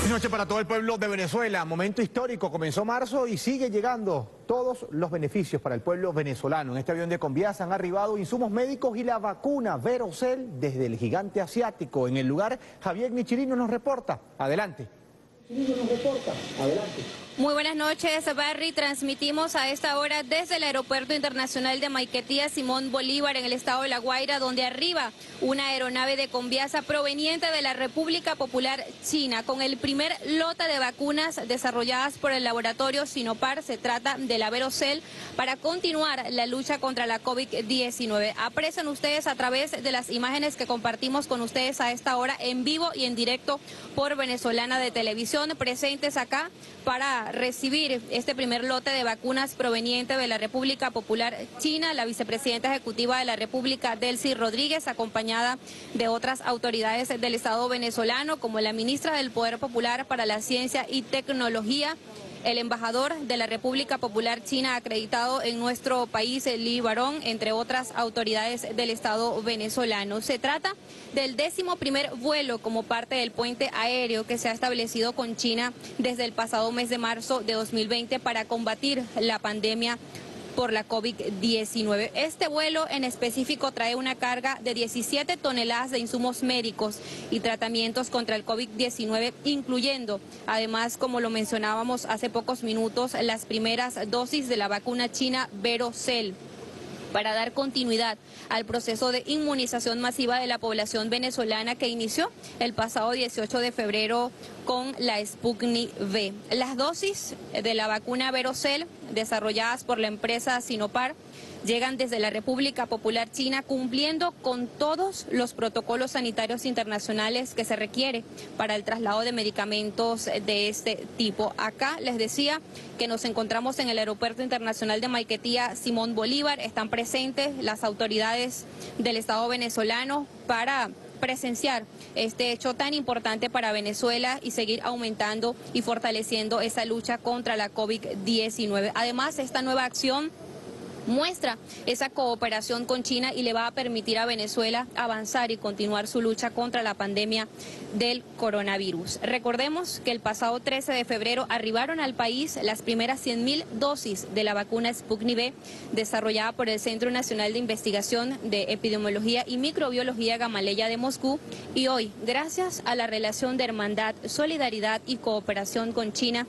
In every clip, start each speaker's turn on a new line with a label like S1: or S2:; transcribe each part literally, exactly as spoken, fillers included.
S1: Noche para todo el pueblo de Venezuela, momento histórico, comenzó marzo y sigue llegando todos los beneficios para el pueblo venezolano. En este avión de Conviasa han arribado insumos médicos y la vacuna Verocell desde el gigante asiático. En el lugar, Javier Michirino nos reporta. Adelante. Michirino nos reporta. Adelante.
S2: Muy buenas noches, Barry. Transmitimos a esta hora desde el Aeropuerto Internacional de Maiquetía Simón Bolívar en el estado de La Guaira, donde arriba una aeronave de Conviasa proveniente de la República Popular China con el primer lote de vacunas desarrolladas por el laboratorio Sinopar. Se trata de la Verocell para continuar la lucha contra la COVID diecinueve. Aprecian ustedes a través de las imágenes que compartimos con ustedes a esta hora en vivo y en directo por Venezolana de Televisión, presentes acá para recibir este primer lote de vacunas proveniente de la República Popular China, la vicepresidenta ejecutiva de la República, Delcy Rodríguez, acompañada de otras autoridades del Estado venezolano, como la ministra del Poder Popular para la Ciencia y Tecnología, el embajador de la República Popular China acreditado en nuestro país, Lee Barón, entre otras autoridades del Estado venezolano. Se trata del décimo primer vuelo como parte del puente aéreo que se ha establecido con China desde el pasado mes de marzo de dos mil veinte para combatir la pandemia por la COVID diecinueve. Este vuelo en específico trae una carga de diecisiete toneladas de insumos médicos y tratamientos contra el COVID diecinueve, incluyendo, además, como lo mencionábamos hace pocos minutos, las primeras dosis de la vacuna china Verocell, para dar continuidad al proceso de inmunización masiva de la población venezolana que inició el pasado dieciocho de febrero con la Sputnik V. Las dosis de la vacuna Verocell, desarrolladas por la empresa Sinopar, llegan desde la República Popular China cumpliendo con todos los protocolos sanitarios internacionales que se requiere para el traslado de medicamentos de este tipo. Acá les decía que nos encontramos en el Aeropuerto Internacional de Maiquetía Simón Bolívar. Están presentes las autoridades del Estado venezolano para presenciar este hecho tan importante para Venezuela y seguir aumentando y fortaleciendo esa lucha contra la COVID diecinueve. Además, esta nueva acción muestra esa cooperación con China y le va a permitir a Venezuela avanzar y continuar su lucha contra la pandemia del coronavirus. Recordemos que el pasado trece de febrero arribaron al país las primeras cien mil dosis de la vacuna Sputnik V desarrollada por el Centro Nacional de Investigación de Epidemiología y Microbiología Gamaleya de Moscú, y hoy, gracias a la relación de hermandad, solidaridad y cooperación con China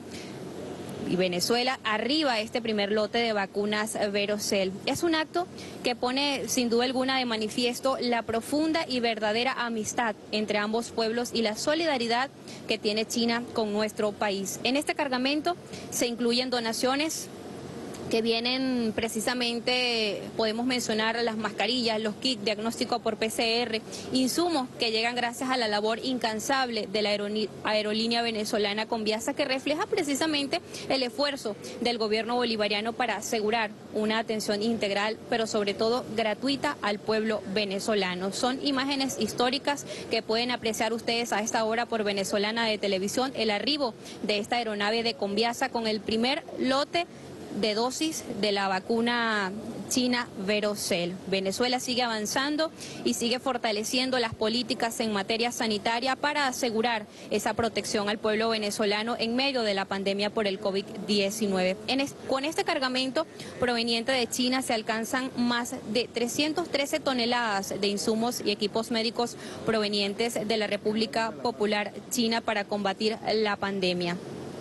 S2: y Venezuela, arriba este primer lote de vacunas Verocell. Es un acto que pone sin duda alguna de manifiesto la profunda y verdadera amistad entre ambos pueblos y la solidaridad que tiene China con nuestro país. En este cargamento se incluyen donaciones que vienen precisamente, podemos mencionar las mascarillas, los kits, diagnóstico por P C R, insumos que llegan gracias a la labor incansable de la aerolínea venezolana Conviasa, que refleja precisamente el esfuerzo del gobierno bolivariano para asegurar una atención integral, pero sobre todo gratuita al pueblo venezolano. Son imágenes históricas que pueden apreciar ustedes a esta hora por Venezolana de Televisión, el arribo de esta aeronave de Conviasa con el primer lote de dosis de la vacuna china Verocell. Venezuela sigue avanzando y sigue fortaleciendo las políticas en materia sanitaria para asegurar esa protección al pueblo venezolano en medio de la pandemia por el COVID diecinueve. En es, con este cargamento proveniente de China se alcanzan más de trescientas trece toneladas de insumos y equipos médicos provenientes de la República Popular China para combatir la pandemia.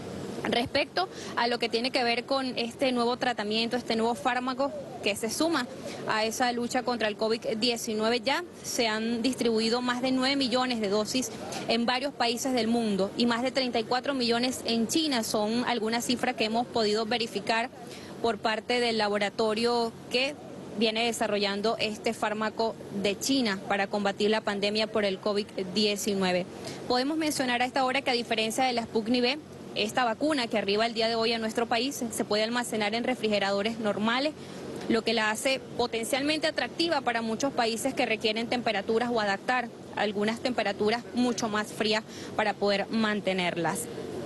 S2: Respecto a lo que tiene que ver con este nuevo tratamiento, este nuevo fármaco que se suma a esa lucha contra el COVID diecinueve, ya se han distribuido más de nueve millones de dosis en varios países del mundo y más de treinta y cuatro millones en China. Son algunas cifras que hemos podido verificar por parte del laboratorio que viene desarrollando este fármaco de China para combatir la pandemia por el COVID diecinueve. Podemos mencionar a esta hora que, a diferencia de la Sputnik V, esta vacuna que arriba el día de hoy a nuestro país se puede almacenar en refrigeradores normales, lo que la hace potencialmente atractiva para muchos países que requieren temperaturas o adaptar algunas temperaturas mucho más frías para poder mantenerlas.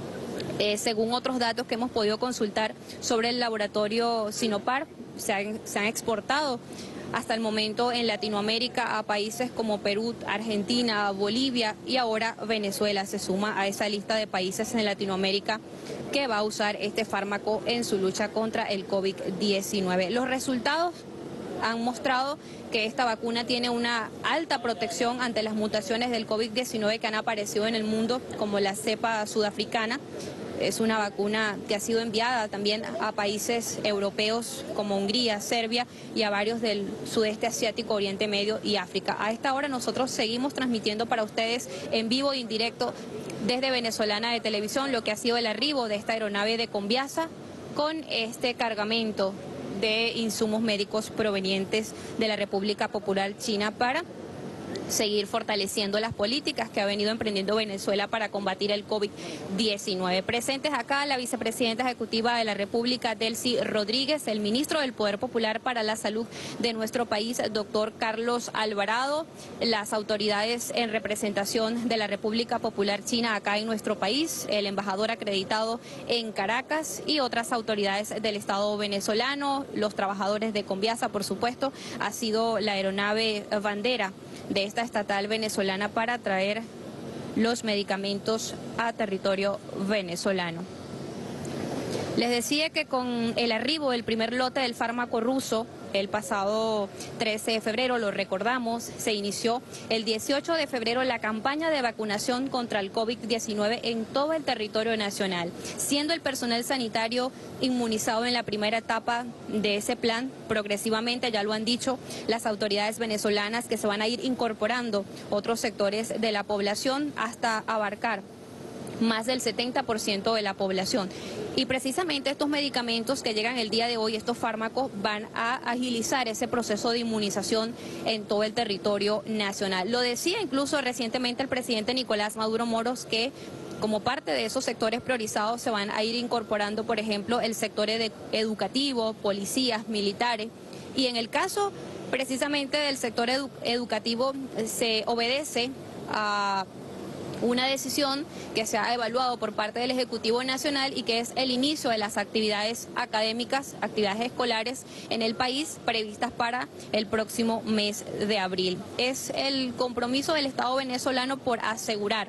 S2: Eh, según otros datos que hemos podido consultar sobre el laboratorio Sinopar, se han, se han exportado hasta el momento en Latinoamérica a países como Perú, Argentina, Bolivia y ahora Venezuela se suma a esa lista de países en Latinoamérica que va a usar este fármaco en su lucha contra el COVID diecinueve. Los resultados han mostrado que esta vacuna tiene una alta protección ante las mutaciones del COVID diecinueve que han aparecido en el mundo, como la cepa sudafricana. Es una vacuna que ha sido enviada también a países europeos como Hungría, Serbia y a varios del sudeste asiático, Oriente Medio y África. A esta hora nosotros seguimos transmitiendo para ustedes en vivo e indirecto desde Venezolana de Televisión lo que ha sido el arribo de esta aeronave de Conviasa con este cargamento de insumos médicos provenientes de la República Popular China para seguir fortaleciendo las políticas que ha venido emprendiendo Venezuela para combatir el COVID diecinueve. Presentes acá la vicepresidenta ejecutiva de la República, Delcy Rodríguez, el ministro del Poder Popular para la Salud de nuestro país, doctor Carlos Alvarado, las autoridades en representación de la República Popular China acá en nuestro país, el embajador acreditado en Caracas y otras autoridades del Estado venezolano, los trabajadores de Conviasa, por supuesto, ha sido la aeronave bandera de esta estatal venezolana para traer los medicamentos a territorio venezolano. Les decía que con el arribo del primer lote del fármaco ruso el pasado trece de febrero, lo recordamos, se inició el dieciocho de febrero la campaña de vacunación contra el COVID diecinueve en todo el territorio nacional, siendo el personal sanitario inmunizado en la primera etapa de ese plan. Progresivamente, ya lo han dicho las autoridades venezolanas, que se van a ir incorporando otros sectores de la población hasta abarcar más del setenta por ciento de la población. Y precisamente estos medicamentos que llegan el día de hoy, estos fármacos, van a agilizar ese proceso de inmunización en todo el territorio nacional. Lo decía incluso recientemente el presidente Nicolás Maduro Moros, que como parte de esos sectores priorizados se van a ir incorporando, por ejemplo, el sector ed- educativo, policías, militares. Y en el caso precisamente del sector edu- educativo se obedece a una decisión que se ha evaluado por parte del Ejecutivo Nacional y que es el inicio de las actividades académicas, actividades escolares en el país previstas para el próximo mes de abril. Es el compromiso del Estado venezolano por asegurar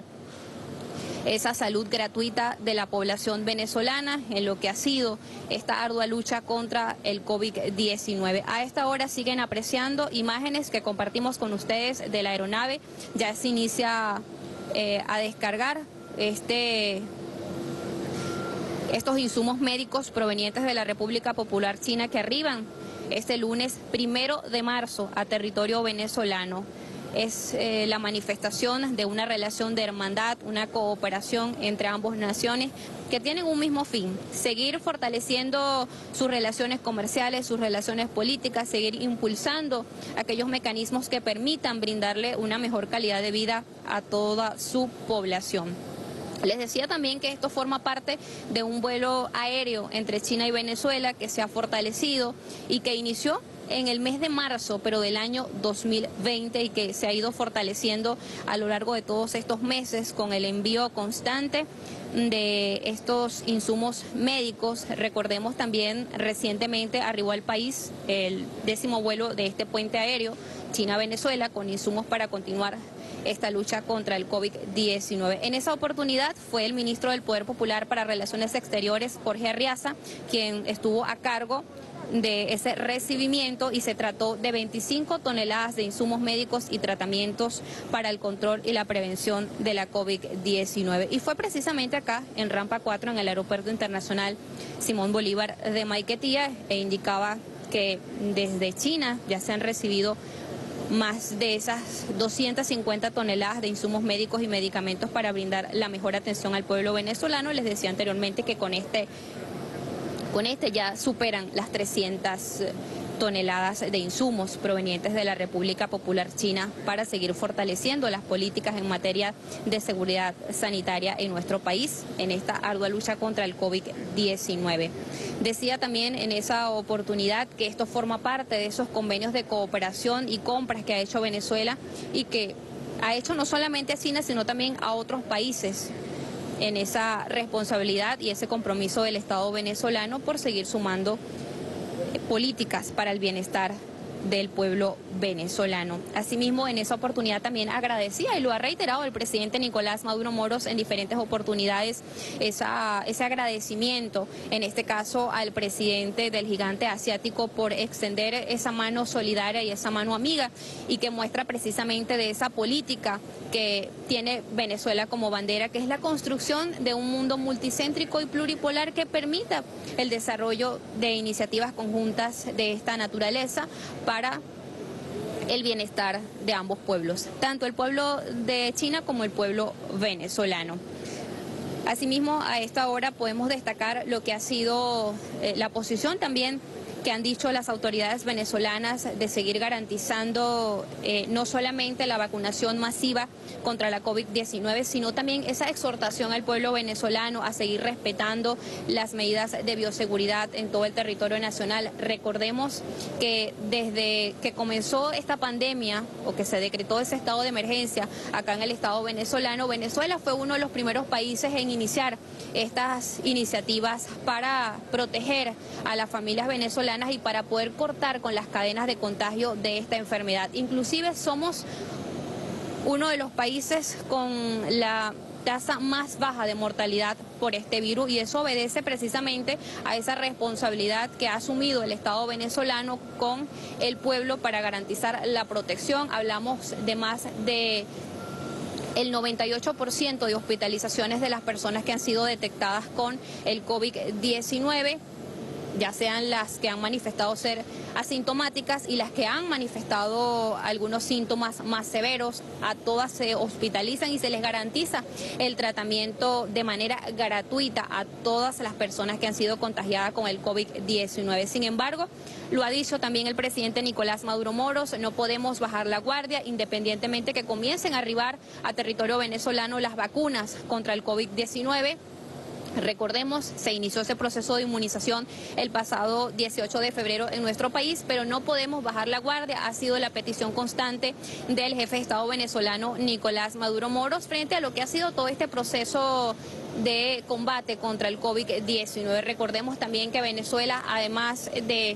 S2: esa salud gratuita de la población venezolana en lo que ha sido esta ardua lucha contra el COVID diecinueve. A esta hora siguen apreciando imágenes que compartimos con ustedes de la aeronave. Ya se inicia Eh, a descargar este, estos insumos médicos provenientes de la República Popular China que arriban este lunes primero de marzo a territorio venezolano. Es eh, la manifestación de una relación de hermandad, una cooperación entre ambas naciones que tienen un mismo fin: seguir fortaleciendo sus relaciones comerciales, sus relaciones políticas, seguir impulsando aquellos mecanismos que permitan brindarle una mejor calidad de vida a toda su población. Les decía también que esto forma parte de un vuelo aéreo entre China y Venezuela que se ha fortalecido y que inició en el mes de marzo, pero del año dos mil veinte, y que se ha ido fortaleciendo a lo largo de todos estos meses con el envío constante de estos insumos médicos. Recordemos también recientemente arribó al país el décimo vuelo de este puente aéreo China-Venezuela con insumos para continuar esta lucha contra el COVID diecinueve. En esa oportunidad fue el ministro del Poder Popular para Relaciones Exteriores, Jorge Arriaza, quien estuvo a cargo de ese recibimiento, y se trató de veinticinco toneladas de insumos médicos y tratamientos para el control y la prevención de la COVID diecinueve. Y fue precisamente acá, en Rampa cuatro, en el Aeropuerto Internacional Simón Bolívar de Maiquetía, e indicaba que desde China ya se han recibido más de esas doscientas cincuenta toneladas de insumos médicos y medicamentos para brindar la mejor atención al pueblo venezolano. Les decía anteriormente que con este Con este ya superan las trescientas toneladas de insumos provenientes de la República Popular China para seguir fortaleciendo las políticas en materia de seguridad sanitaria en nuestro país en esta ardua lucha contra el COVID diecinueve. Decía también en esa oportunidad que esto forma parte de esos convenios de cooperación y compras que ha hecho Venezuela y que ha hecho no solamente a China, sino también a otros países, en esa responsabilidad y ese compromiso del Estado venezolano por seguir sumando políticas para el bienestar del pueblo venezolano. Asimismo, en esa oportunidad también agradecía, y lo ha reiterado el presidente Nicolás Maduro Moros en diferentes oportunidades, esa, ese agradecimiento, en este caso al presidente del gigante asiático, por extender esa mano solidaria y esa mano amiga, y que muestra precisamente de esa política que tiene Venezuela como bandera, que es la construcción de un mundo multicéntrico y pluripolar que permita el desarrollo de iniciativas conjuntas de esta naturaleza para el bienestar de ambos pueblos, tanto el pueblo de China como el pueblo venezolano. Asimismo, a esta hora podemos destacar lo que ha sido eh, la posición también que han dicho las autoridades venezolanas de seguir garantizando eh, no solamente la vacunación masiva contra la COVID diecinueve, sino también esa exhortación al pueblo venezolano a seguir respetando las medidas de bioseguridad en todo el territorio nacional. Recordemos que desde que comenzó esta pandemia, o que se decretó ese estado de emergencia acá en el estado venezolano, Venezuela fue uno de los primeros países en iniciar estas iniciativas para proteger a las familias venezolanas y para poder cortar con las cadenas de contagio de esta enfermedad. Inclusive somos uno de los países con la tasa más baja de mortalidad por este virus, y eso obedece precisamente a esa responsabilidad que ha asumido el Estado venezolano con el pueblo para garantizar la protección. Hablamos de más de el noventa y ocho por ciento de hospitalizaciones de las personas que han sido detectadas con el COVID diecinueve, ya sean las que han manifestado ser asintomáticas y las que han manifestado algunos síntomas más severos. A todas se hospitalizan y se les garantiza el tratamiento de manera gratuita a todas las personas que han sido contagiadas con el COVID diecinueve. Sin embargo, lo ha dicho también el presidente Nicolás Maduro Moros, no podemos bajar la guardia independientemente que comiencen a arribar a territorio venezolano las vacunas contra el COVID diecinueve. Recordemos, se inició ese proceso de inmunización el pasado dieciocho de febrero en nuestro país, pero no podemos bajar la guardia. Ha sido la petición constante del jefe de Estado venezolano Nicolás Maduro Moros frente a lo que ha sido todo este proceso de combate contra el COVID diecinueve. Recordemos también que Venezuela, además de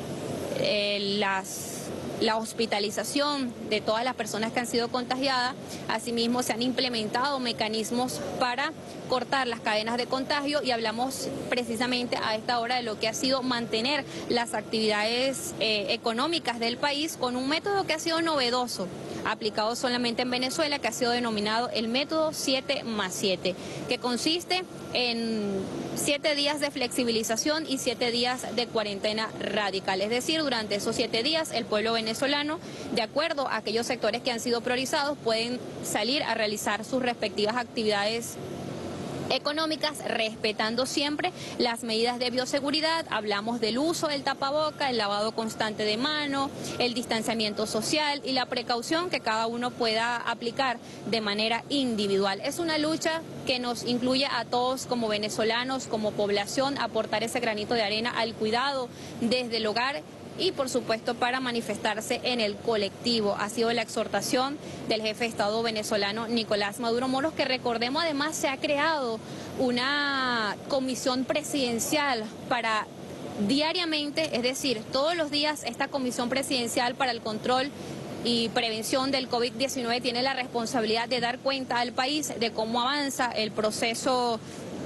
S2: eh, las... la hospitalización de todas las personas que han sido contagiadas, asimismo se han implementado mecanismos para cortar las cadenas de contagio, y hablamos precisamente a esta hora de lo que ha sido mantener las actividades eh, económicas del país con un método que ha sido novedoso, aplicado solamente en Venezuela, que ha sido denominado el método siete más siete, que consiste en siete días de flexibilización y siete días de cuarentena radical. Es decir, durante esos siete días el pueblo venezolano, de acuerdo a aquellos sectores que han sido priorizados, pueden salir a realizar sus respectivas actividades económicas, respetando siempre las medidas de bioseguridad. Hablamos del uso del tapaboca, el lavado constante de mano, el distanciamiento social y la precaución que cada uno pueda aplicar de manera individual. Es una lucha que nos incluye a todos como venezolanos, como población, aportar ese granito de arena al cuidado desde el hogar y por supuesto para manifestarse en el colectivo. Ha sido la exhortación del jefe de Estado venezolano Nicolás Maduro Moros, que recordemos además se ha creado una comisión presidencial para diariamente, es decir, todos los días esta comisión presidencial para el control y prevención del COVID diecinueve tiene la responsabilidad de dar cuenta al país de cómo avanza el proceso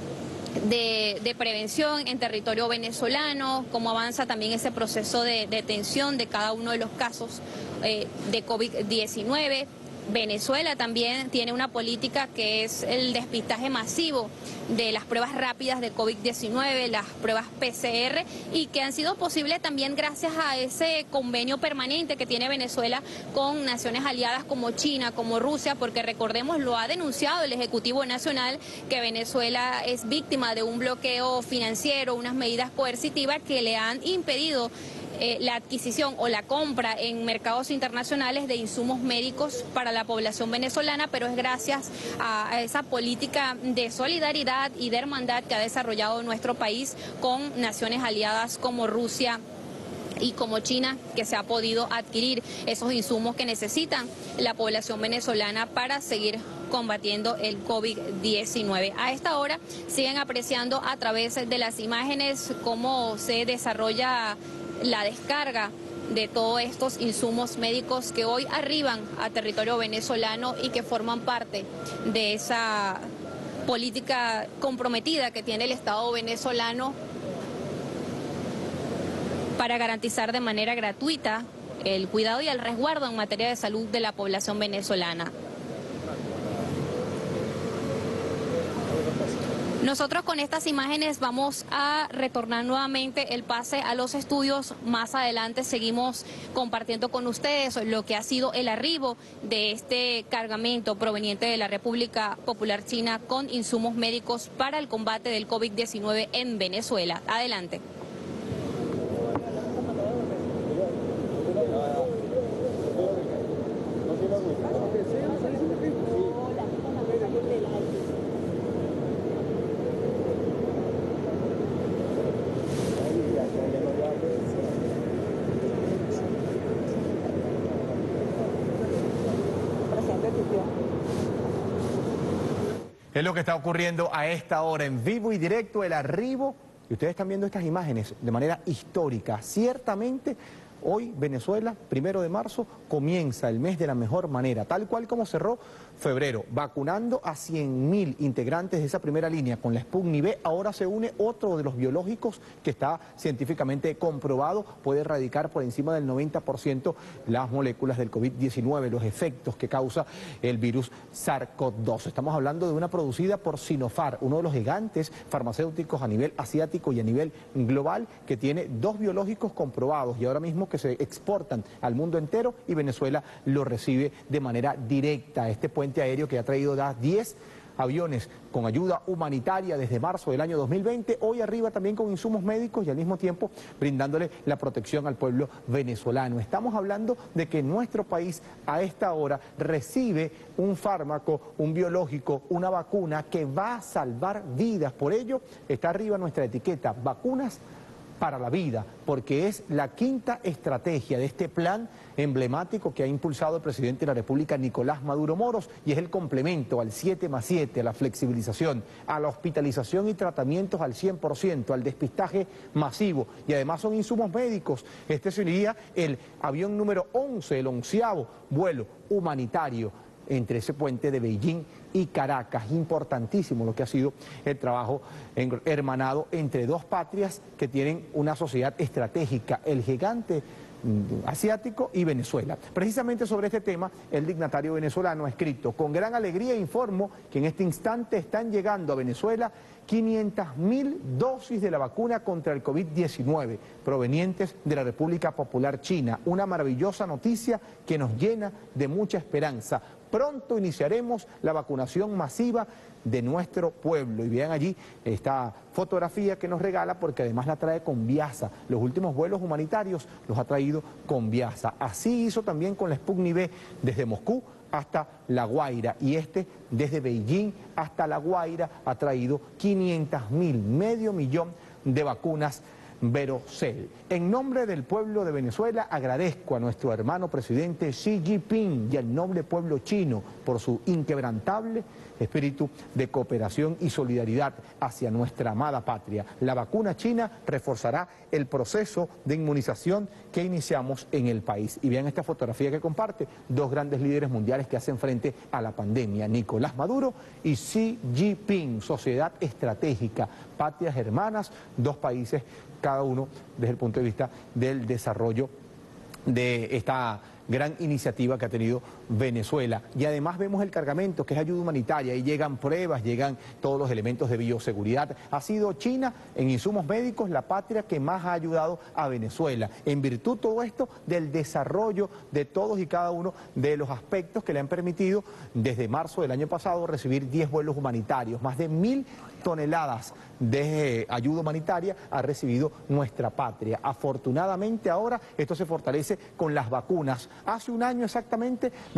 S2: De, de prevención en territorio venezolano, cómo avanza también ese proceso de detención de cada uno de los casos eh, de COVID diecinueve. Venezuela también tiene una política que es el despistaje masivo de las pruebas rápidas de COVID diecinueve, las pruebas P C R, y que han sido posibles también gracias a ese convenio permanente que tiene Venezuela con naciones aliadas como China, como Rusia, porque recordemos, lo ha denunciado el Ejecutivo Nacional, que Venezuela es víctima de un bloqueo financiero, unas medidas coercitivas que le han impedido Eh, la adquisición o la compra en mercados internacionales de insumos médicos para la población venezolana, pero es gracias a, a esa política de solidaridad y de hermandad que ha desarrollado nuestro país con naciones aliadas como Rusia y como China, que se ha podido adquirir esos insumos que necesitan la población venezolana para seguir combatiendo el COVID diecinueve. A esta hora siguen apreciando a través de las imágenes cómo se desarrolla la descarga de todos estos insumos médicos que hoy arriban a territorio venezolano y que forman parte de esa política comprometida que tiene el Estado venezolano para garantizar de manera gratuita el cuidado y el resguardo en materia de salud de la población venezolana. Nosotros con estas imágenes vamos a retornar nuevamente el pase a los estudios. Más adelante seguimos compartiendo con ustedes lo que ha sido el arribo de este cargamento proveniente de la República Popular China con insumos médicos para el combate del COVID diecinueve en Venezuela. Adelante.
S1: Es lo que está ocurriendo a esta hora en vivo y directo, el arribo, y ustedes están viendo estas imágenes de manera histórica. Ciertamente, hoy Venezuela, primero de marzo, comienza el mes de la mejor manera, tal cual como cerró febrero, vacunando a cien mil integrantes de esa primera línea con la Sputnik V. Ahora se une otro de los biológicos que está científicamente comprobado, puede erradicar por encima del noventa por ciento las moléculas del COVID diecinueve, los efectos que causa el virus SARS-CoV dos. Estamos hablando de una producida por Sinopharm, uno de los gigantes farmacéuticos a nivel asiático y a nivel global, que tiene dos biológicos comprobados y ahora mismo que se exportan al mundo entero, y Venezuela lo recibe de manera directa. Este puente aéreo que ha traído ya diez aviones con ayuda humanitaria desde marzo del año dos mil veinte, hoy arriba también con insumos médicos y al mismo tiempo brindándole la protección al pueblo venezolano. Estamos hablando de que nuestro país a esta hora recibe un fármaco, un biológico, una vacuna que va a salvar vidas. Por ello está arriba nuestra etiqueta, vacunas para la vida, porque es la quinta estrategia de este plan emblemático que ha impulsado el presidente de la República, Nicolás Maduro Moros, y es el complemento al siete más siete, a la flexibilización, a la hospitalización y tratamientos al cien por ciento, al despistaje masivo, y además son insumos médicos. Este sería el avión número once, el onceavo vuelo humanitario entre ese puente de Beijing y Caracas. Importantísimo lo que ha sido el trabajo hermanado entre dos patrias que tienen una sociedad estratégica, el gigante asiático y Venezuela. Precisamente sobre este tema, el dignatario venezolano ha escrito: con gran alegría informo que en este instante están llegando a Venezuela quinientas mil dosis de la vacuna contra el COVID diecinueve provenientes de la República Popular China. Una maravillosa noticia que nos llena de mucha esperanza. Pronto iniciaremos la vacunación masiva de nuestro pueblo. Y vean allí esta fotografía que nos regala, porque además la trae Conviasa. Los últimos vuelos humanitarios los ha traído Conviasa. Así hizo también con la Sputnik V desde Moscú hasta La Guaira, y este desde Beijing hasta La Guaira ha traído quinientas mil, medio millón de vacunas Verocell. En nombre del pueblo de Venezuela agradezco a nuestro hermano presidente Xi Jinping y al noble pueblo chino por su inquebrantable espíritu de cooperación y solidaridad hacia nuestra amada patria. La vacuna china reforzará el proceso de inmunización que iniciamos en el país. Y vean esta fotografía que comparte dos grandes líderes mundiales que hacen frente a la pandemia, Nicolás Maduro y Xi Jinping. Sociedad estratégica, patrias hermanas, dos países cada uno desde el punto de vista del desarrollo de esta gran iniciativa que ha tenido Venezuela. Y además vemos el cargamento, que es ayuda humanitaria, y llegan pruebas, llegan todos los elementos de bioseguridad. Ha sido China, en insumos médicos, la patria que más ha ayudado a Venezuela, en virtud todo esto del desarrollo de todos y cada uno de los aspectos que le han permitido desde marzo del año pasado recibir diez vuelos humanitarios, más de mil toneladas de ayuda humanitaria ha recibido nuestra patria. Afortunadamente ahora esto se fortalece con las vacunas. Hace un año exactamente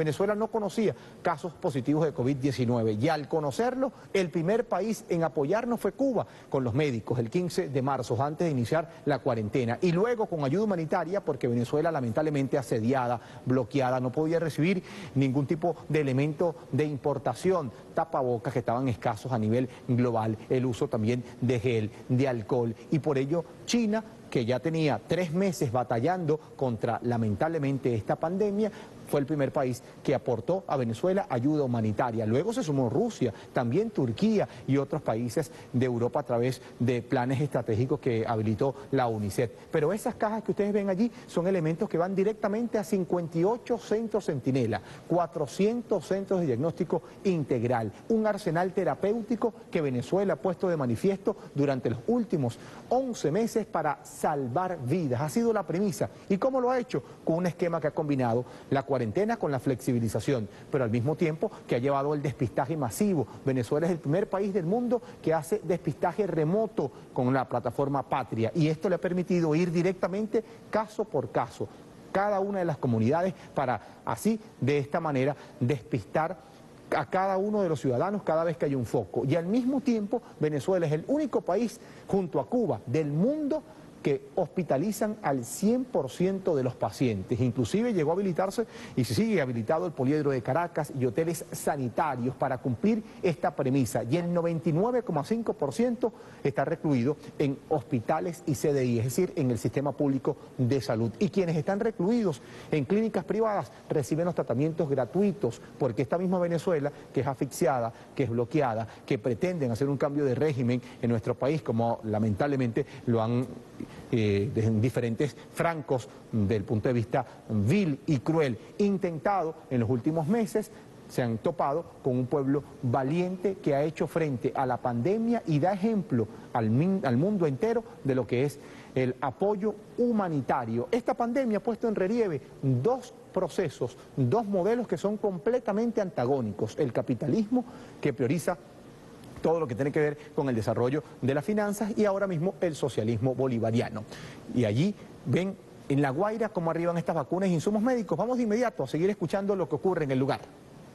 S1: Venezuela no conocía casos positivos de COVID diecinueve y al conocerlo, el primer país en apoyarnos fue Cuba, con los médicos, el quince de marzo, antes de iniciar la cuarentena. Y luego con ayuda humanitaria, porque Venezuela lamentablemente asediada, bloqueada, no podía recibir ningún tipo de elemento de importación, tapabocas que estaban escasos a nivel global, el uso también de gel, de alcohol, y por ello China, que ya tenía tres meses batallando contra lamentablemente esta pandemia, fue el primer país que aportó a Venezuela ayuda humanitaria. Luego se sumó Rusia, también Turquía y otros países de Europa a través de planes estratégicos que habilitó la UNICEF. Pero esas cajas que ustedes ven allí son elementos que van directamente a cincuenta y ocho centros Centinela, cuatrocientos centros de diagnóstico integral, un arsenal terapéutico que Venezuela ha puesto de manifiesto durante los últimos once meses para salvar vidas. Ha sido la premisa. ¿Y cómo lo ha hecho? Con un esquema que ha combinado la cuarentena con la flexibilización, pero al mismo tiempo que ha llevado el despistaje masivo. Venezuela es el primer país del mundo que hace despistaje remoto con la plataforma Patria, y esto le ha permitido ir directamente caso por caso, cada una de las comunidades, para así, de esta manera, despistar a cada uno de los ciudadanos cada vez que hay un foco. Y al mismo tiempo, Venezuela es el único país, junto a Cuba, del mundo que hospitalizan al cien por ciento de los pacientes. Inclusive llegó a habilitarse y se sigue habilitado el Poliedro de Caracas y hoteles sanitarios para cumplir esta premisa. Y el noventa y nueve coma cinco por ciento está recluido en hospitales y C D I, es decir, en el sistema público de salud. Y quienes están recluidos en clínicas privadas reciben los tratamientos gratuitos, porque esta misma Venezuela, que es asfixiada, que es bloqueada, que pretenden hacer un cambio de régimen en nuestro país, como lamentablemente lo han Eh, en diferentes francos del punto de vista vil y cruel intentado en los últimos meses, se han topado con un pueblo valiente que ha hecho frente a la pandemia y da ejemplo al, al mundo entero de lo que es el apoyo humanitario. Esta pandemia ha puesto en relieve dos procesos, dos modelos que son completamente antagónicos: el capitalismo, que prioriza todo lo que tiene que ver con el desarrollo de las finanzas, y ahora mismo el socialismo bolivariano. Y allí ven en La Guaira cómo arriban estas vacunas e insumos médicos. Vamos de inmediato a seguir escuchando lo que ocurre en el lugar.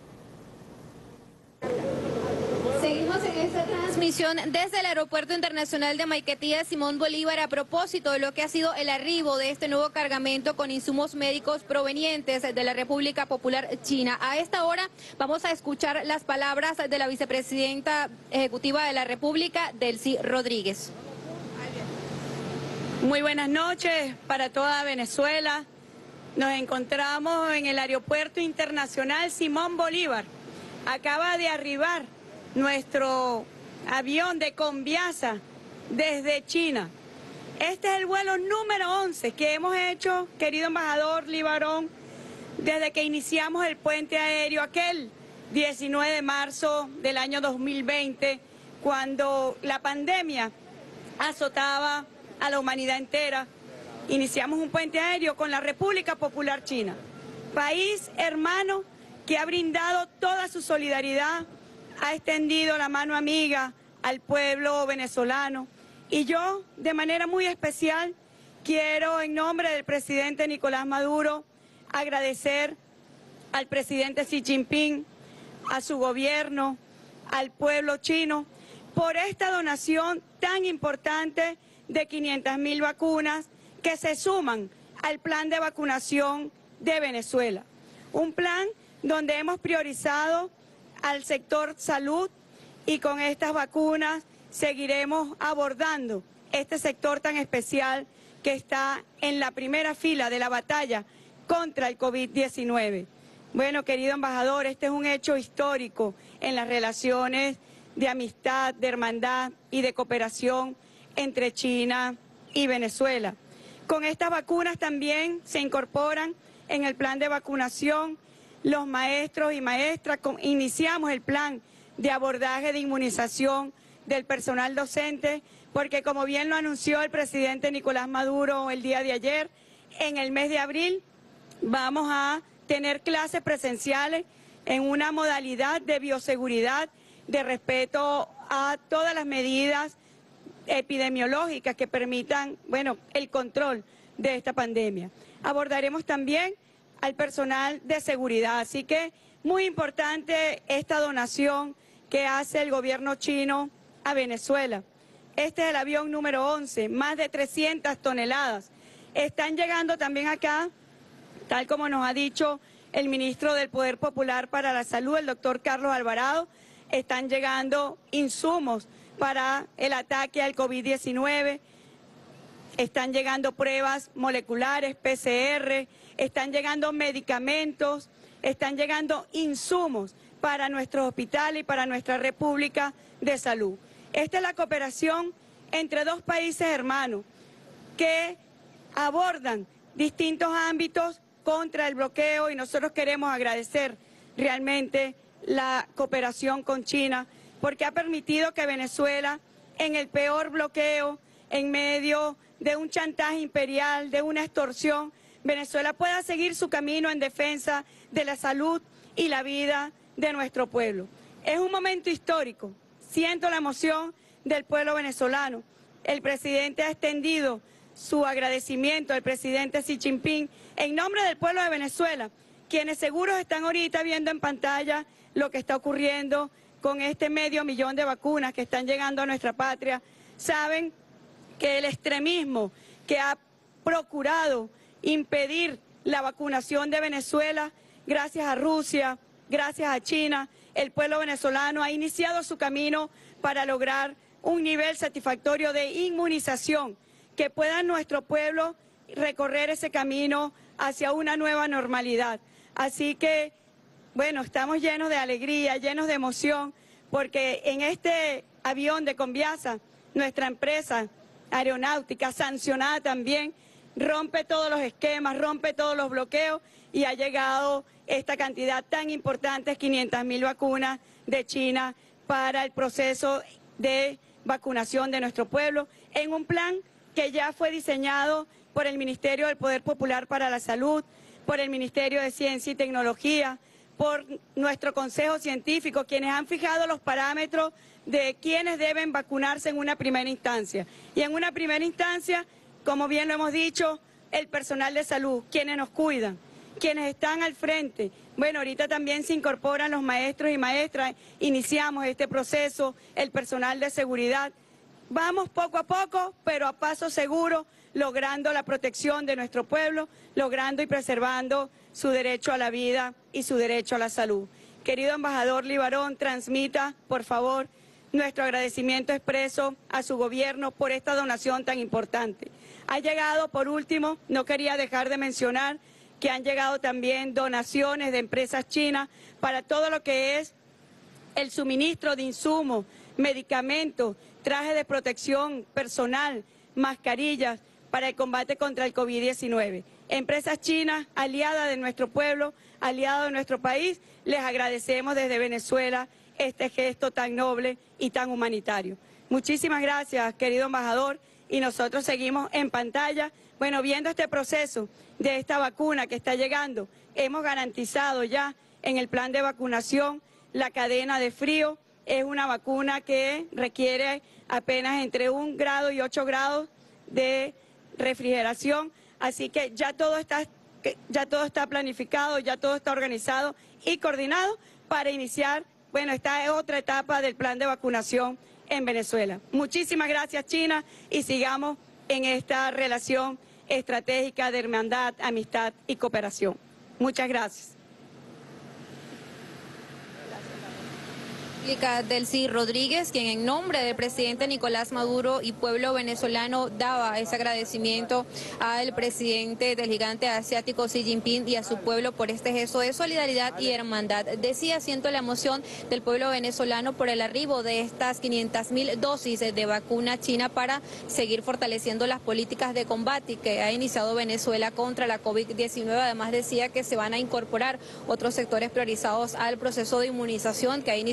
S2: Seguimos en esta transmisión desde el Aeropuerto Internacional de Maiquetía Simón Bolívar a propósito de lo que ha sido el arribo de este nuevo cargamento con insumos médicos provenientes de la República Popular China. A esta hora vamos a escuchar las palabras de la vicepresidenta ejecutiva de la República, Delcy Rodríguez.
S3: Muy buenas noches para toda Venezuela. Nos encontramos en el Aeropuerto Internacional Simón Bolívar. Acaba de arribar nuestro avión de Conviasa desde China. Este es el vuelo número once que hemos hecho, querido embajador Libarón, desde que iniciamos el puente aéreo aquel diecinueve de marzo del año dos mil veinte, cuando la pandemia azotaba a la humanidad entera. Iniciamos un puente aéreo con la República Popular China, país hermano que ha brindado toda su solidaridad, ha extendido la mano amiga al pueblo venezolano. Y yo, de manera muy especial, quiero, en nombre del presidente Nicolás Maduro, agradecer al presidente Xi Jinping, a su gobierno, al pueblo chino, por esta donación tan importante de quinientas mil vacunas que se suman al plan de vacunación de Venezuela. Un plan donde hemos priorizado al sector salud, y con estas vacunas seguiremos abordando este sector tan especial que está en la primera fila de la batalla contra el COVID diecinueve. Bueno, querido embajador, este es un hecho histórico en las relaciones de amistad, de hermandad y de cooperación entre China y Venezuela. Con estas vacunas también se incorporan en el plan de vacunación los maestros y maestras. Iniciamos el plan de abordaje de inmunización del personal docente, porque como bien lo anunció el presidente Nicolás Maduro el día de ayer, en el mes de abril vamos a tener clases presenciales en una modalidad de bioseguridad, de respeto a todas las medidas epidemiológicas que permitan, bueno, el control de esta pandemia. Abordaremos también al personal de seguridad. Así que muy importante esta donación que hace el gobierno chino a Venezuela. Este es el avión número once, más de trescientas toneladas. Están llegando también acá, tal como nos ha dicho el ministro del Poder Popular para la Salud, el doctor Carlos Alvarado, están llegando insumos para el ataque al COVID diecinueve, están llegando pruebas moleculares, P C R, están llegando medicamentos, están llegando insumos para nuestros hospitales y para nuestra República de Salud. Esta es la cooperación entre dos países hermanos que abordan distintos ámbitos contra el bloqueo y nosotros queremos agradecer realmente la cooperación con China porque ha permitido que Venezuela, en el peor bloqueo, en medio de un chantaje imperial, de una extorsión, Venezuela pueda seguir su camino en defensa de la salud y la vida de nuestro pueblo. Es un momento histórico, siento la emoción del pueblo venezolano. El presidente ha extendido su agradecimiento al presidente Xi Jinping en nombre del pueblo de Venezuela, quienes seguros están ahorita viendo en pantalla lo que está ocurriendo con este medio millón de vacunas que están llegando a nuestra patria. Saben que el extremismo que ha procurado impedir la vacunación de Venezuela, gracias a Rusia, gracias a China, el pueblo venezolano ha iniciado su camino para lograr un nivel satisfactorio de inmunización, que pueda nuestro pueblo recorrer ese camino hacia una nueva normalidad. Así que, bueno, estamos llenos de alegría, llenos de emoción, porque en este avión de Conviasa, nuestra empresa aeronáutica, sancionada también, rompe todos los esquemas, rompe todos los bloqueos y ha llegado esta cantidad tan importante, quinientas mil vacunas de China para el proceso de vacunación de nuestro pueblo, en un plan que ya fue diseñado por el Ministerio del Poder Popular para la Salud, por el Ministerio de Ciencia y Tecnología, por nuestro Consejo Científico, quienes han fijado los parámetros de quienes deben vacunarse en una primera instancia. Y en una primera instancia, como bien lo hemos dicho, el personal de salud, quienes nos cuidan, quienes están al frente. Bueno, ahorita también se incorporan los maestros y maestras, iniciamos este proceso, el personal de seguridad. Vamos poco a poco, pero a paso seguro, logrando la protección de nuestro pueblo, logrando y preservando su derecho a la vida y su derecho a la salud. Querido embajador Libarón, transmita, por favor, nuestro agradecimiento expreso a su gobierno por esta donación tan importante. Ha llegado, por último, no quería dejar de mencionar que han llegado también donaciones de empresas chinas para todo lo que es el suministro de insumos, medicamentos, trajes de protección personal, mascarillas para el combate contra el COVID diecinueve. Empresas chinas, aliadas de nuestro pueblo, aliadas de nuestro país, les agradecemos desde Venezuela este gesto tan noble y tan humanitario. Muchísimas gracias, querido embajador, y nosotros seguimos en pantalla, bueno, viendo este proceso de esta vacuna que está llegando. Hemos garantizado ya en el plan de vacunación la cadena de frío. Es una vacuna que requiere apenas entre un grado y ocho grados de refrigeración, así que ya todo está, ya todo está planificado, ya todo está organizado y coordinado para iniciar, bueno, esta es otra etapa del plan de vacunación en Venezuela. Muchísimas gracias, China, y sigamos en esta relación estratégica de hermandad, amistad y cooperación. Muchas gracias.
S2: Delcy Rodríguez, quien en nombre del presidente Nicolás Maduro y pueblo venezolano daba ese agradecimiento al presidente del gigante asiático Xi Jinping y a su pueblo por este gesto de solidaridad y hermandad. Decía, siento la emoción del pueblo venezolano por el arribo de estas quinientas mil dosis de vacuna china para seguir fortaleciendo las políticas de combate que ha iniciado Venezuela contra la COVID diecinueve. Además decía que se van a incorporar otros sectores priorizados al proceso de inmunización que ha iniciado nuestra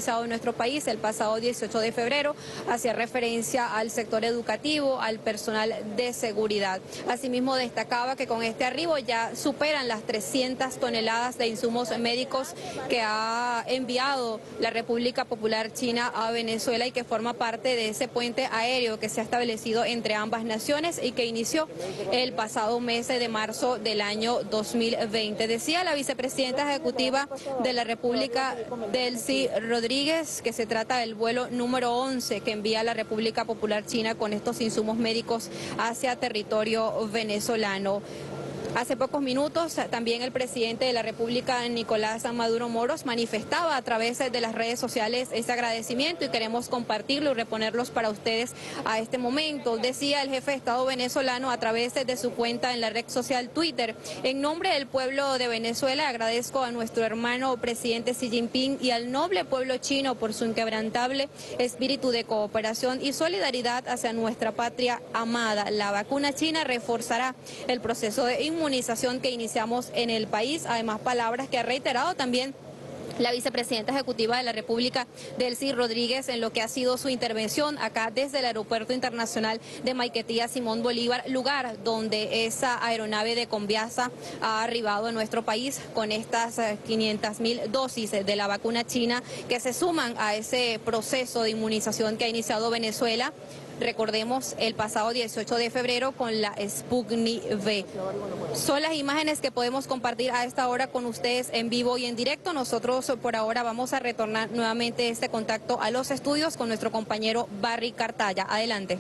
S2: nuestro país el pasado dieciocho de febrero, hacía referencia al sector educativo, al personal de seguridad. Asimismo, destacaba que con este arribo ya superan las trescientas toneladas de insumos médicos que ha enviado la República Popular China a Venezuela y que forma parte de ese puente aéreo que se ha establecido entre ambas naciones y que inició el pasado mes de marzo del año dos mil veinte. Decía la vicepresidenta ejecutiva de la República, Delcy Rodríguez, que se trata del vuelo número once que envía la República Popular China con estos insumos médicos hacia territorio venezolano. Hace pocos minutos también el presidente de la República, Nicolás Maduro Moros, manifestaba a través de las redes sociales ese agradecimiento y queremos compartirlo y reponerlos para ustedes a este momento. Decía el jefe de Estado venezolano a través de su cuenta en la red social Twitter: en nombre del pueblo de Venezuela agradezco a nuestro hermano presidente Xi Jinping y al noble pueblo chino por su inquebrantable espíritu de cooperación y solidaridad hacia nuestra patria amada. La vacuna china reforzará el proceso de inmunización inmunización que iniciamos en el país. Además, palabras que ha reiterado también la vicepresidenta ejecutiva de la República, Delcy Rodríguez, en lo que ha sido su intervención acá desde el Aeropuerto Internacional de Maiquetía Simón Bolívar, lugar donde esa aeronave de Conviasa ha arribado a nuestro país con estas quinientas mil dosis de la vacuna china que se suman a ese proceso de inmunización que ha iniciado Venezuela. Recordemos el pasado dieciocho de febrero con la Sputnik V. Son las imágenes que podemos compartir a esta hora con ustedes en vivo y en directo. Nosotros por ahora vamos a retornar nuevamente este contacto a los estudios con nuestro compañero Barry Cartaya. Adelante.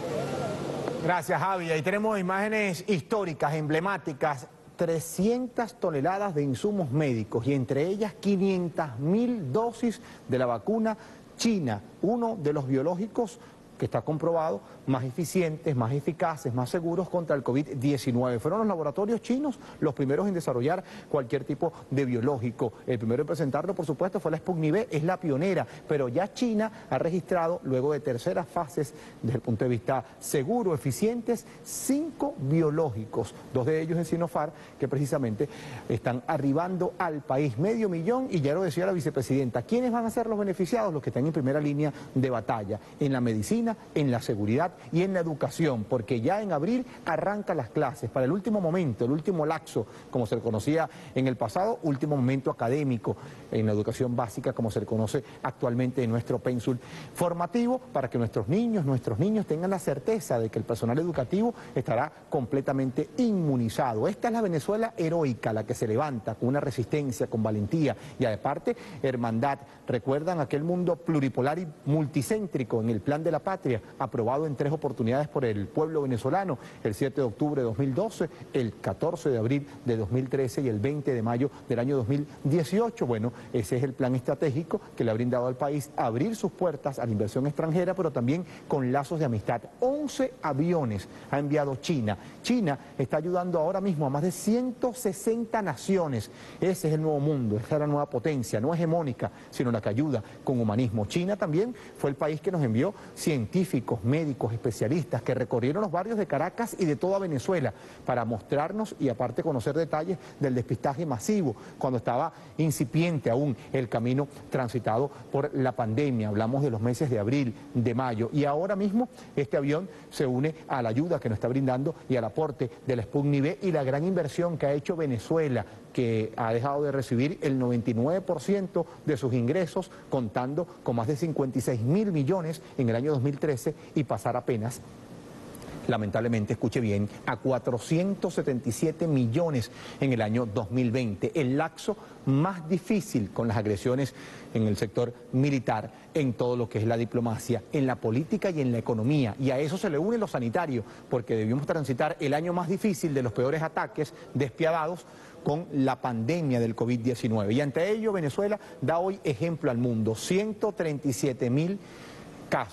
S1: Gracias, Javi. Ahí tenemos imágenes históricas, emblemáticas. trescientas toneladas de insumos médicos y entre ellas quinientas mil dosis de la vacuna china, uno de los biológicos que está comprobado, más eficientes, más eficaces, más seguros contra el COVID diecinueve. Fueron los laboratorios chinos los primeros en desarrollar cualquier tipo de biológico. El primero en presentarlo, por supuesto, fue la Sputnik V, es la pionera, pero ya China ha registrado, luego de terceras fases, desde el punto de vista seguro, eficientes, cinco biológicos, dos de ellos en Sinopharm, que precisamente están arribando al país, medio millón, y ya lo decía la vicepresidenta. ¿Quiénes van a ser los beneficiados? Los que están en primera línea de batalla, en la medicina, en la seguridad y en la educación, porque ya en abril arrancan las clases para el último momento, el último lapso, como se le conocía en el pasado, último momento académico en la educación básica, como se le conoce actualmente en nuestro pénsul formativo, para que nuestros niños, nuestros niños tengan la certeza de que el personal educativo estará completamente inmunizado. Esta es la Venezuela heroica, la que se levanta con una resistencia, con valentía y aparte hermandad. ¿Recuerdan aquel mundo pluripolar y multicéntrico en el Plan de la Patria, aprobado en tres oportunidades por el pueblo venezolano, el siete de octubre de dos mil doce, el catorce de abril de dos mil trece y el veinte de mayo del año dos mil dieciocho? Bueno, ese es el plan estratégico que le ha brindado al país abrir sus puertas a la inversión extranjera, pero también con lazos de amistad. once aviones ha enviado China. China está ayudando ahora mismo a más de ciento sesenta naciones. Ese es el nuevo mundo, esa es la nueva potencia, no hegemónica, sino la que ayuda con humanismo. China también fue el país que nos envió científicos, médicos, especialistas que recorrieron los barrios de Caracas y de toda Venezuela para mostrarnos y aparte conocer detalles del despistaje masivo cuando estaba incipiente aún el camino transitado por la pandemia. Hablamos de los meses de abril, de mayo, y ahora mismo este avión se une a la ayuda que nos está brindando y al aporte de la Sputnik V y la gran inversión que ha hecho Venezuela, que ha dejado de recibir el noventa y nueve por ciento de sus ingresos, contando con más de cincuenta y seis mil millones en el año dos mil trece y pasar apenas, lamentablemente, escuche bien, a cuatrocientos setenta y siete millones en el año dos mil veinte, el lapso más difícil con las agresiones en el sector militar, en todo lo que es la diplomacia, en la política y en la economía. Y a eso se le une lo sanitario, porque debimos transitar el año más difícil de los peores ataques despiadados con la pandemia del COVID diecinueve. Y ante ello, Venezuela da hoy ejemplo al mundo. ciento treinta y siete mil casos,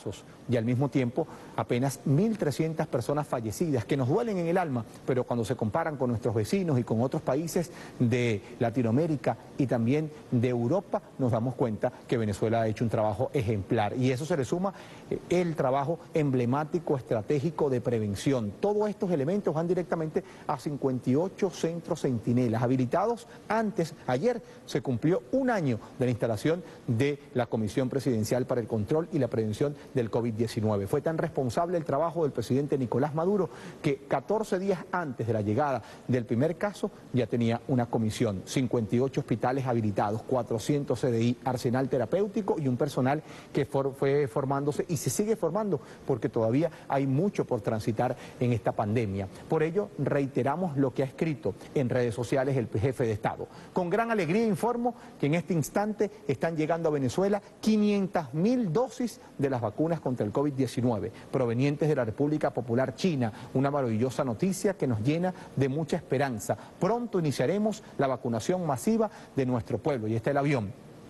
S1: y al mismo tiempo apenas mil trescientas personas fallecidas que nos duelen en el alma, pero cuando se comparan con nuestros vecinos y con otros países de Latinoamérica y también de Europa, nos damos cuenta que Venezuela ha hecho un trabajo ejemplar y eso se le suma el trabajo emblemático, estratégico de prevención. Todos estos elementos van directamente a cincuenta y ocho centros centinelas habilitados antes. Ayer se cumplió un año de la instalación de la Comisión Presidencial para el Control y la Prevención del COVID diecinueve. Fue tan responsable el trabajo del presidente Nicolás Maduro que catorce días antes de la llegada del primer caso ya tenía una comisión, cincuenta y ocho hospitales habilitados, cuatrocientos C D I, arsenal terapéutico y un personal que for, fue formándose y se sigue formando porque todavía hay mucho por transitar en esta pandemia. Por ello, reiteramos lo que ha escrito en redes sociales el jefe de Estado. Con gran alegría informo que en este instante están llegando a Venezuela quinientas mil dosis de las vacunas contra el COVID diecinueve, provenientes de la República Popular China. Una maravillosa noticia que nos llena de mucha esperanza. Pronto iniciaremos la vacunación masiva de nuestro pueblo. Y está el avión.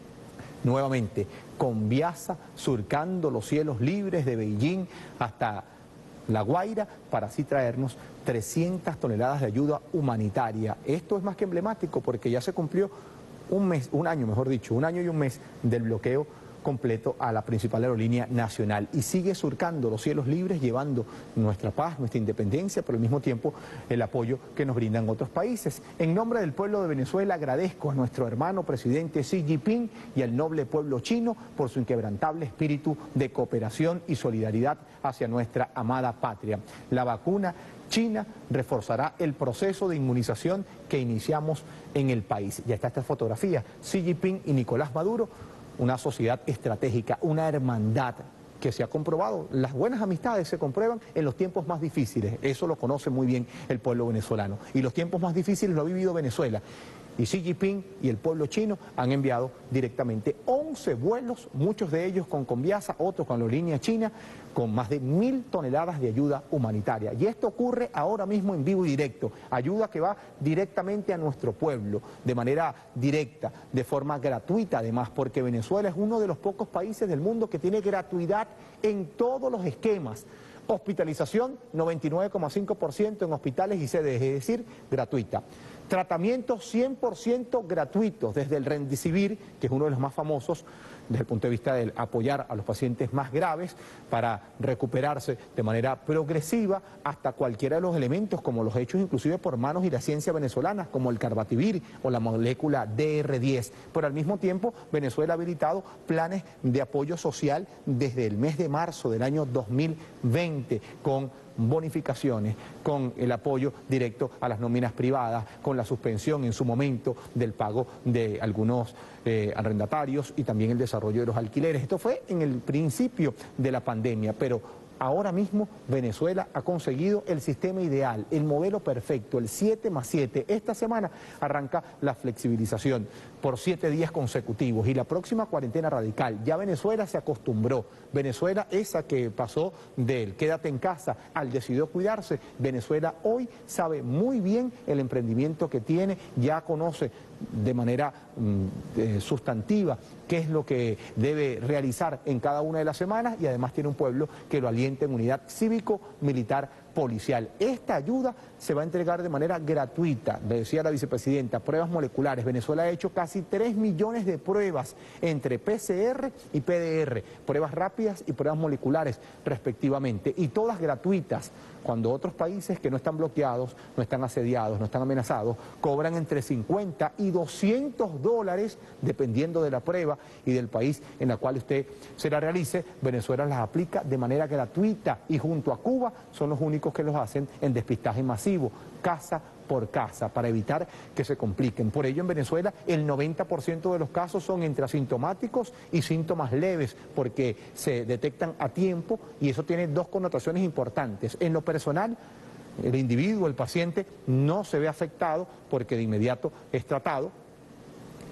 S1: Nuevamente, Conviasa surcando los cielos libres de Beijing hasta La Guaira para así traernos trescientas toneladas de ayuda humanitaria. Esto es más que emblemático porque ya se cumplió un mes, un año mejor dicho, un año y un mes del bloqueo completo a la principal aerolínea nacional y sigue surcando los cielos libres llevando nuestra paz, nuestra independencia, pero al mismo tiempo el apoyo que nos brindan otros países. En nombre del pueblo de Venezuela agradezco a nuestro hermano presidente Xi Jinping y al noble pueblo chino por su inquebrantable espíritu de cooperación y solidaridad hacia nuestra amada patria. La vacuna china reforzará el proceso de inmunización que iniciamos en el país. Ya está esta fotografía, Xi Jinping y Nicolás Maduro, una sociedad estratégica, una hermandad que se ha comprobado. Las buenas amistades se comprueban en los tiempos más difíciles, eso lo conoce muy bien el pueblo venezolano. Y los tiempos más difíciles lo ha vivido Venezuela. Y Xi Jinping y el pueblo chino han enviado directamente once vuelos, muchos de ellos con Conviasa, otros con la aerolínea china, con más de mil toneladas de ayuda humanitaria. Y esto ocurre ahora mismo en vivo y directo, ayuda que va directamente a nuestro pueblo, de manera directa, de forma gratuita además, porque Venezuela es uno de los pocos países del mundo que tiene gratuidad en todos los esquemas. Hospitalización, noventa y nueve coma cinco por ciento en hospitales y sedes, es decir, gratuita. Tratamientos cien por ciento gratuitos, desde el Remdesivir, que es uno de los más famosos desde el punto de vista de apoyar a los pacientes más graves para recuperarse de manera progresiva, hasta cualquiera de los elementos, como los hechos inclusive por manos y la ciencia venezolana, como el Carbativir o la molécula D R diez. Pero al mismo tiempo, Venezuela ha habilitado planes de apoyo social desde el mes de marzo del año dos mil veinte, con bonificaciones, con el apoyo directo a las nóminas privadas, con la suspensión en su momento del pago de algunos eh, arrendatarios y también el desarrollo de los alquileres. Esto fue en el principio de la pandemia, pero ahora mismo Venezuela ha conseguido el sistema ideal, el modelo perfecto, el siete más siete. Esta semana arranca la flexibilización por siete días consecutivos y la próxima cuarentena radical. Ya Venezuela se acostumbró. Venezuela, esa que pasó del quédate en casa al decidió cuidarse, Venezuela hoy sabe muy bien el emprendimiento que tiene, ya conoce de manera mm, eh, sustantiva qué es lo que debe realizar en cada una de las semanas y además tiene un pueblo que lo alienta en unidad cívico-militar policial. Esta ayuda se va a entregar de manera gratuita, le decía la vicepresidenta, pruebas moleculares. Venezuela ha hecho casi tres millones de pruebas entre P C R y P D R, pruebas rápidas y pruebas moleculares respectivamente, y todas gratuitas, cuando otros países que no están bloqueados, no están asediados, no están amenazados, cobran entre cincuenta y doscientos dólares dependiendo de la prueba y del país en la cual usted se la realice. Venezuela las aplica de manera gratuita y junto a Cuba son los únicos que los hacen en despistaje masivo, casa por casa, para evitar que se compliquen. Por ello en Venezuela el noventa por ciento de los casos son entre asintomáticos y síntomas leves, porque se detectan a tiempo y eso tiene dos connotaciones importantes. En lo personal, el individuo, el paciente, no se ve afectado porque de inmediato es tratado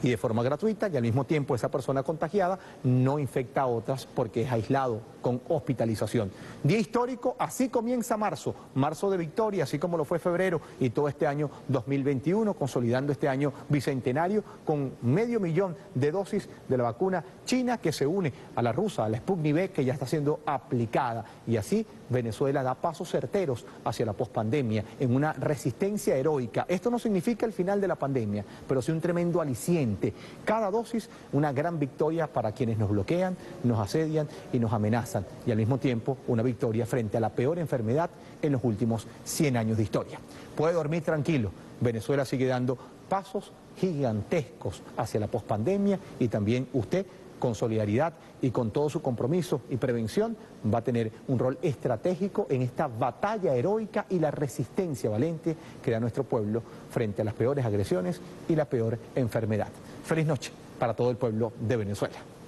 S1: y de forma gratuita, y al mismo tiempo esa persona contagiada no infecta a otras porque es aislado con hospitalización. Día histórico, así comienza marzo, marzo de victoria, así como lo fue febrero y todo este año dos mil veintiuno, consolidando este año bicentenario con medio millón de dosis de la vacuna china que se une a la rusa, a la Sputnik V, que ya está siendo aplicada, y así Venezuela da pasos certeros hacia la pospandemia en una resistencia heroica. Esto no significa el final de la pandemia, pero sí un tremendo aliciente. Cada dosis una gran victoria para quienes nos bloquean, nos asedian y nos amenazan, y al mismo tiempo una victoria frente a la peor enfermedad en los últimos cien años de historia. Puede dormir tranquilo, Venezuela sigue dando pasos gigantescos hacia la pospandemia, y también usted, con solidaridad y con todo su compromiso y prevención, va a tener un rol estratégico en esta batalla heroica y la resistencia valiente que da nuestro pueblo frente a las peores agresiones y la peor enfermedad. Feliz noche para todo el pueblo de Venezuela.